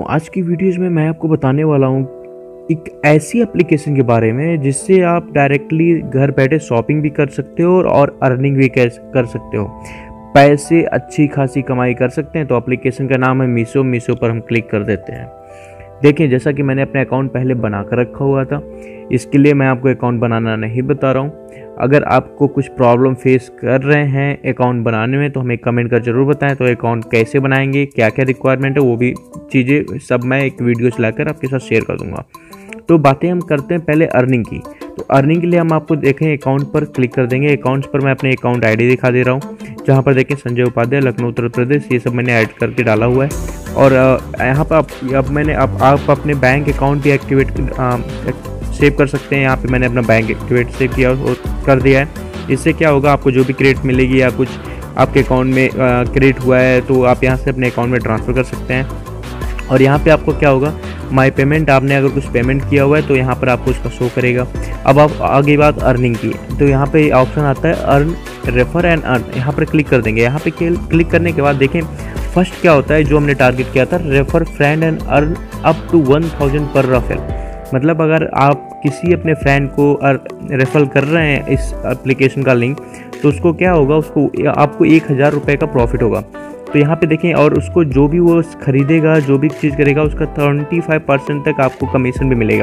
आज की वीडियोज़ में मैं आपको बताने वाला हूँ एक ऐसी एप्लीकेशन के बारे में जिससे आप डायरेक्टली घर बैठे शॉपिंग भी कर सकते हो और अर्निंग भी कर सकते हो, पैसे अच्छी खासी कमाई कर सकते हैं। तो एप्लीकेशन का नाम है मीशो। मीशो पर हम क्लिक कर देते हैं। देखिए, जैसा कि मैंने अपना अकाउंट पहले बना कर रखा हुआ था, इसके लिए मैं आपको अकाउंट बनाना नहीं बता रहा हूँ। अगर आपको कुछ प्रॉब्लम फेस कर रहे हैं अकाउंट बनाने में तो हमें कमेंट कर ज़रूर बताएं। तो अकाउंट कैसे बनाएंगे, क्या क्या रिक्वायरमेंट है, वो भी चीज़ें सब मैं एक वीडियो चलाकर आपके साथ शेयर कर दूंगा। तो बातें हम करते हैं पहले अर्निंग की। तो अर्निंग के लिए हम आपको देखें अकाउंट पर क्लिक कर देंगे। अकाउंट्स पर मैं अपने अकाउंट आईडी दिखा दे रहा हूँ, जहाँ पर देखें संजय उपाध्याय, लखनऊ उत्तर प्रदेश, ये सब मैंने ऐड करके डाला हुआ है। और यहाँ पर आप अपने बैंक अकाउंट भी एक्टिवेट सेव कर सकते हैं। यहाँ पे मैंने अपना बैंक एक्टिवेट सेव किया कर दिया है। इससे क्या होगा, आपको जो भी क्रेडिट मिलेगी या कुछ आपके अकाउंट में क्रेडिट हुआ है तो आप यहाँ से अपने अकाउंट में ट्रांसफ़र कर सकते हैं। और यहाँ पे आपको क्या होगा, माई पेमेंट, आपने अगर कुछ पेमेंट किया हुआ है तो यहाँ पर आपको उसका शो करेगा। अब आप आगे बात अर्निंग की, तो यहाँ पे ऑप्शन आता है अर्न, रेफर एंड अर्न। यहाँ पर क्लिक कर देंगे। यहाँ पे क्लिक करने के बाद देखें फर्स्ट क्या होता है, जो हमने टारगेट किया था, refer friend and earn up to 1000 पर रेफर। मतलब अगर आप किसी अपने फ्रेंड को रेफर कर रहे हैं इस एप्लीकेशन का लिंक, तो उसको क्या होगा, आपको 1000 रुपये का प्रॉफिट होगा। तो यहाँ पे देखें, और उसको जो भी वो खरीदेगा, जो भी चीज़ करेगा, उसका 35% तक आपको कमीशन भी मिलेगा।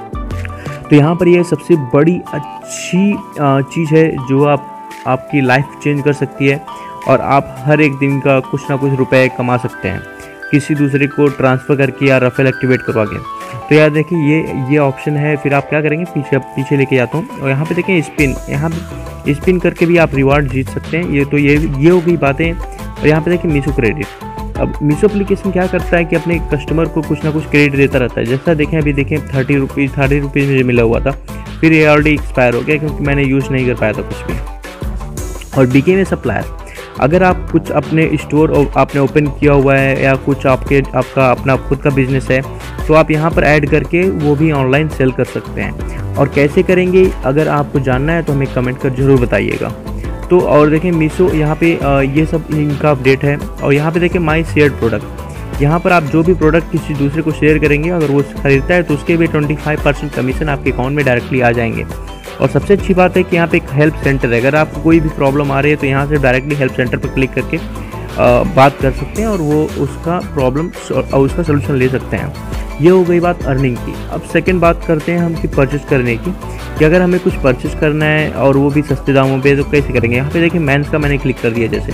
तो यहाँ पर ये सबसे बड़ी अच्छी चीज़ है जो आपकी लाइफ चेंज कर सकती है और आप हर एक दिन का कुछ ना कुछ रुपए कमा सकते हैं किसी दूसरे को ट्रांसफ़र करके या रेफर एक्टिवेट करवा के। तो यार देखिए, ये ऑप्शन है। फिर आप क्या करेंगे, पीछे लेके जाता हूँ और यहाँ पे देखें स्पिन, यहाँ पे स्पिन करके भी आप रिवार्ड जीत सकते हैं। ये हो गई बातें। और यहाँ पे देखिए मीशो क्रेडिट। अब मीशो एप्लीकेशन क्या करता है कि अपने कस्टमर को कुछ ना कुछ क्रेडिट देता रहता है। जैसा देखें, अभी देखें 30 रुपीज़ मुझे मिला हुआ था, फिर ये ऑलरेडी एक्सपायर हो गया क्योंकि मैंने यूज़ नहीं कर पाया था कुछ भी। और बीके में सप्लायर, अगर आप कुछ अपने स्टोर आपने ओपन किया हुआ है या कुछ आपका अपना खुद का बिजनेस है, तो आप यहाँ पर ऐड करके वो भी ऑनलाइन सेल कर सकते हैं। और कैसे करेंगे, अगर आपको जानना है तो हमें कमेंट कर ज़रूर बताइएगा। तो और देखें मीशो, यहाँ पे ये सब इनका अपडेट है। और यहाँ पे देखें माई शेयर प्रोडक्ट, यहाँ पर आप जो भी प्रोडक्ट किसी दूसरे को शेयर करेंगे, अगर वो खरीदता है तो उसके भी 25% कमीशन आपके अकाउंट में डायरेक्टली आ जाएंगे। और सबसे अच्छी बात है कि यहाँ पे एक हेल्प सेंटर है। अगर आपको कोई भी प्रॉब्लम आ रही है तो यहाँ से डायरेक्टली हेल्प सेंटर पर क्लिक करके बात कर सकते हैं और वो उसका प्रॉब्लम और उसका सलूशन ले सकते हैं। ये हो गई बात अर्निंग की। अब सेकंड बात करते हैं हम कि परचेस करने की, कि अगर हमें कुछ परचेस करना है और वो भी सस्ते दामों पे, तो कैसे करेंगे। यहाँ पे देखिए मेंस का मैंने क्लिक कर दिया। जैसे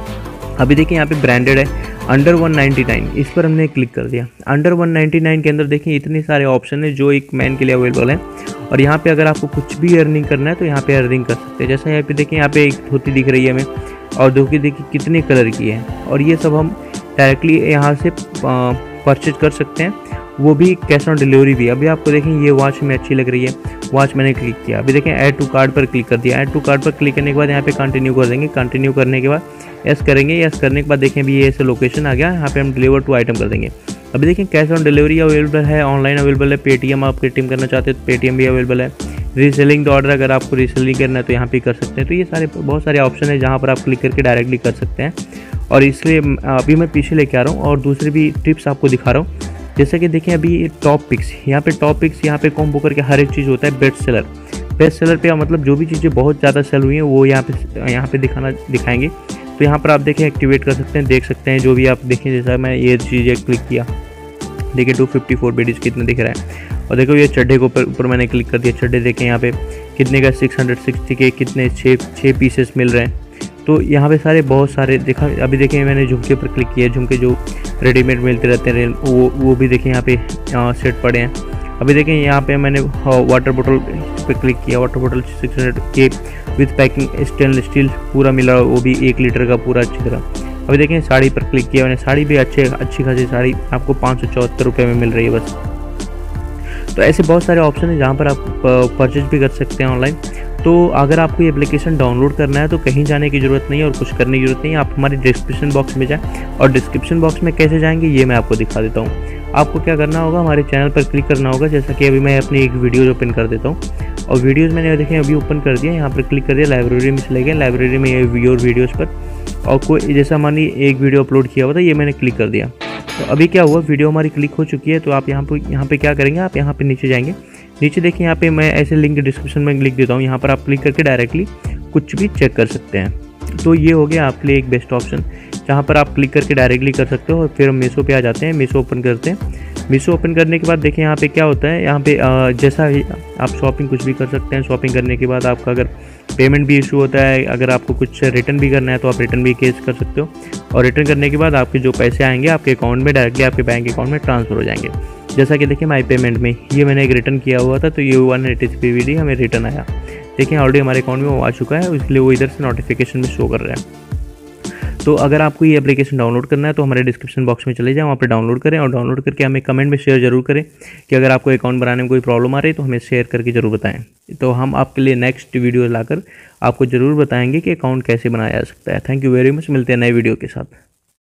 अभी देखिए यहाँ पे ब्रांडेड है अंडर 199, इस पर हमने क्लिक कर दिया। अंडर 199 के अंदर देखिए इतने सारे ऑप्शन है जो एक मैन के लिए अवेलेबल है। और यहाँ पे अगर आपको कुछ भी अर्निंग करना है तो यहाँ पे अर्निंग कर सकते हैं। जैसा यहाँ पे देखिए, यहाँ पे एक धोती दिख रही है हमें, और धोती देखिए कितने कलर की है। और ये सब हम डायरेक्टली यहाँ से परचेज कर सकते हैं, वो भी कैश ऑन डिलीवरी भी। अभी आपको देखें ये वॉच में अच्छी लग रही है, वॉच मैंने क्लिक किया। अभी देखें ऐड टू कार्ड पर क्लिक कर दिया। ऐड टू कार्ड पर क्लिक करने के बाद यहाँ पे कंटिन्यू कर देंगे। कंटिन्यू करने के बाद यस करेंगे। यस करने के बाद देखें अभी ये ऐसे लोकेशन आ गया, यहाँ पे हम डिलीवर टू आइटम कर देंगे। अभी देखें कैश ऑन डिलीवरी अवेलेबल है, ऑनलाइन अवेलेबल है, पेटीएम आप पेटीएम करना चाहते हैं तो पेटीएम भी अवेलेबल है। रीसेलिंग द ऑर्डर, अगर आपको रीसेलिंग करना है तो यहाँ पे कर सकते हैं। तो ये बहुत सारे ऑप्शन है जहाँ पर आप क्लिक करके डायरेक्टली कर सकते हैं। और इसलिए अभी मैं पीछे लेके आ रहा हूँ और दूसरी भी टिप्स आपको दिखा रहा हूँ। जैसे कि देखें अभी टॉप पिक्स, यहाँ पे कॉम्बो करके हर एक चीज़ होता है। बेस्ट सेलर पे मतलब जो भी चीज़ें बहुत ज़्यादा सेल हुई हैं वो यहाँ पे दिखाएंगे। तो यहाँ पर आप देखें एक्टिवेट कर सकते हैं, देख सकते हैं जो भी आप देखें। जैसा मैं ये चीज़ें क्लिक किया, देखिए 254 बीडीज कितना दिख रहा है। और देखो ये चड्ढे को ऊपर मैंने क्लिक कर दिया। चड्ढे देखें यहाँ पे कितने का 660 के कितने 6 पीसेस मिल रहे हैं। तो यहाँ पे बहुत सारे देखा। अभी देखें मैंने झुमके पर क्लिक किया, झुमके जो रेडीमेड मिलते रहते हैं वो भी देखें यहाँ पे सेट पड़े हैं। अभी देखें यहाँ पे मैंने वाटर बोतल पे क्लिक किया। वाटर बोतल 600 के विथ पैकिंग स्टेनलेस स्टील पूरा मिला, वो भी 1 लीटर का पूरा अच्छी तरह। अभी देखें साड़ी पर क्लिक किया मैंने, साड़ी भी अच्छी खासी साड़ी आपको 574 रुपये में मिल रही है बस। तो ऐसे बहुत सारे ऑप्शन हैं जहाँ पर आप परचेज भी कर सकते हैं ऑनलाइन। तो अगर आपको ये एप्लीकेशन डाउनलोड करना है तो कहीं जाने की ज़रूरत नहीं है और कुछ करने की ज़रूरत नहीं है। आप हमारी डिस्क्रिप्शन बॉक्स में जाएं, और डिस्क्रिप्शन बॉक्स में कैसे जाएंगे ये मैं आपको दिखा देता हूँ। आपको क्या करना होगा, हमारे चैनल पर क्लिक करना होगा। जैसा कि अभी मैं अपनी एक वीडियोज़ ओपन कर देता हूँ, और वीडियोज़ मैंने देखें अभी ओपन कर दिया। यहाँ पर क्लिक कर दिया, लाइब्रेरी में चले गए। लाइब्रेरी में ये योर वीडियोज़ पर, और कोई जैसा मानिए एक वीडियो अपलोड किया हुआ था, ये मैंने क्लिक कर दिया। तो अभी क्या हुआ, वीडियो हमारी क्लिक हो चुकी है। तो आप यहाँ पे क्या करेंगे, आप यहाँ पे नीचे जाएंगे। नीचे देखिए यहाँ पे मैं ऐसे लिंक डिस्क्रिप्शन में लिख देता हूँ, यहाँ पर आप क्लिक करके डायरेक्टली कुछ भी चेक कर सकते हैं। तो ये हो गया आपके लिए एक बेस्ट ऑप्शन, जहाँ पर आप क्लिक करके डायरेक्टली कर सकते हो। और फिर हम मीशो पे आ जाते हैं, मीशो ओपन करते हैं। मीशो ओपन करने के बाद देखिए यहाँ पे क्या होता है, यहाँ पे जैसा आप शॉपिंग कुछ भी कर सकते हैं। शॉपिंग करने के बाद आपका अगर पेमेंट भी इशू होता है, अगर आपको कुछ रिटर्न भी करना है तो आप रिटर्न भी केस कर सकते हो। और रिटर्न करने के बाद आपके जो पैसे आएंगे आपके अकाउंट में डायरेक्टली आपके बैंक अकाउंट में ट्रांसफर हो जाएंगे। जैसा कि देखिए माई पेमेंट में ये मैंने एक रिटर्न किया हुआ था, तो ये 183 PVD हमें रिटर्न आया। देखिए ऑलरेडी हमारे अकाउंट में वो आ चुका है, इसलिए वो इधर से नोटिफिकेशन में शो कर रहा है। तो अगर आपको ये एप्लीकेशन डाउनलोड करना है तो हमारे डिस्क्रिप्शन बॉक्स में चले जाएं, वहाँ पर डाउनलोड करें। और डाउनलोड करके हमें कमेंट में शेयर जरूर करें कि अगर आपको अकाउंट बनाने में कोई प्रॉब्लम आ रही है तो हमें शेयर करके ज़रूर बताएं। तो हम आपके लिए नेक्स्ट वीडियो लाकर आपको ज़रूर बताएंगे कि अकाउंट कैसे बनाया जा सकता है। थैंक यू वेरी मच, मिलते हैं नए वीडियो के साथ।